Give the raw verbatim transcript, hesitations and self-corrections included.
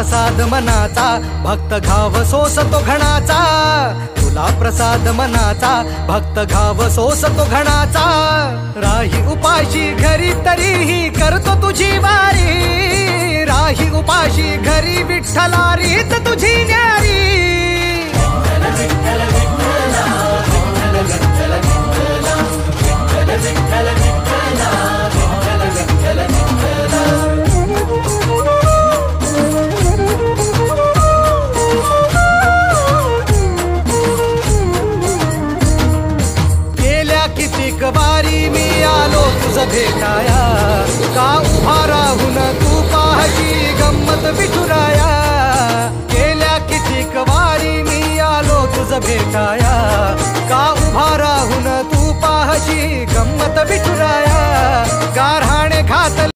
प्रसाद मनाचा, भक्त घाव सोसतो घणाचा. तुला प्रसाद मनाचा, भक्त घाव सोसतो घणाचा. राही उपाशी घरी तरीही करतो तुझी वारी. राही उपाशी घरी विठ्ठला रीत तुझी न्यारी. कितीक वारी मी आलो तुझ भेटाया. का उभा राहून तू पाहशी गंमत विठुराया. गेल्या कितीक वारी मी आलो तुझ भेटाया. का उभा राहून तू पाहशी गंमत विठुराया. गारहाणे घातले